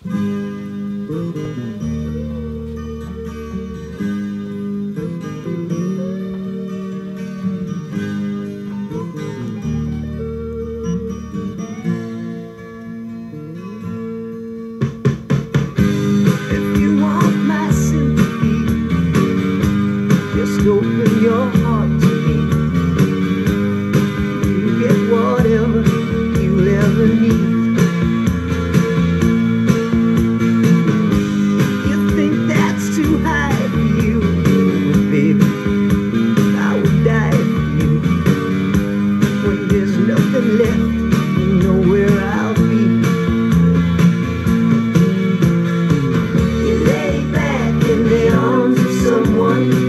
Open your heart to me. You get whatever you'll ever need. You think that's too high for you, baby, I would die for you. When there's nothing left, you know where I'll be. You lay back in the arms of someone,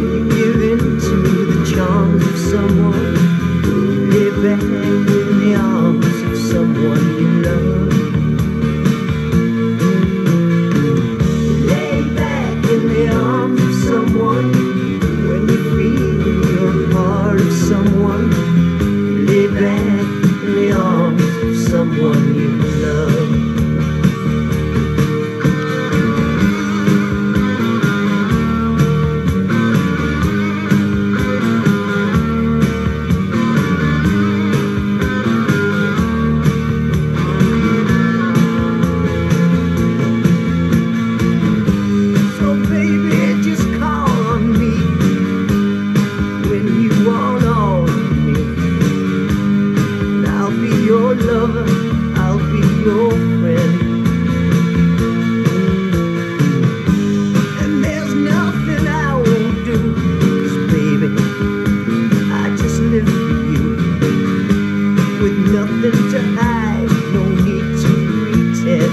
someone, lay back in the arms of someone you love. Lay back in the arms of someone when you feel you're part of someone. Lay back in the arms of someone you love. Your lover, I'll be your friend. And there's nothing I won't do, 'cause baby, I just live for you. With nothing to hide, no need to pretend.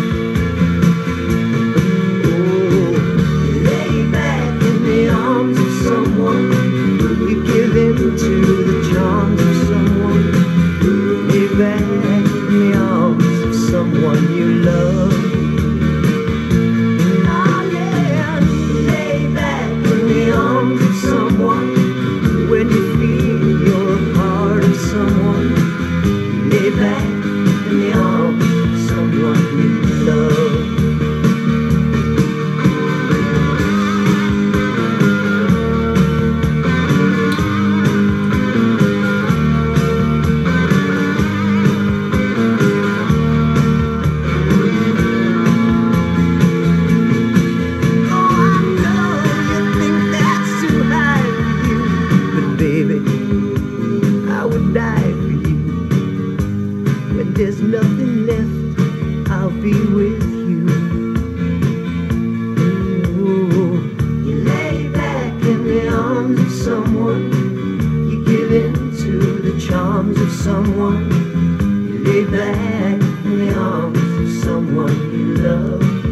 Oh, lay back in the arms of someone, you give in to the charms of someone. Lay back in the arms of someone you love. Oh yeah, lay back in the arms of someone when you feel you're a part of someone. Lay back in the arms of someone you love. There's nothing left, I'll be with you. Ooh, you lay back in the arms of someone, you give in to the charms of someone. You lay back in the arms of someone you love.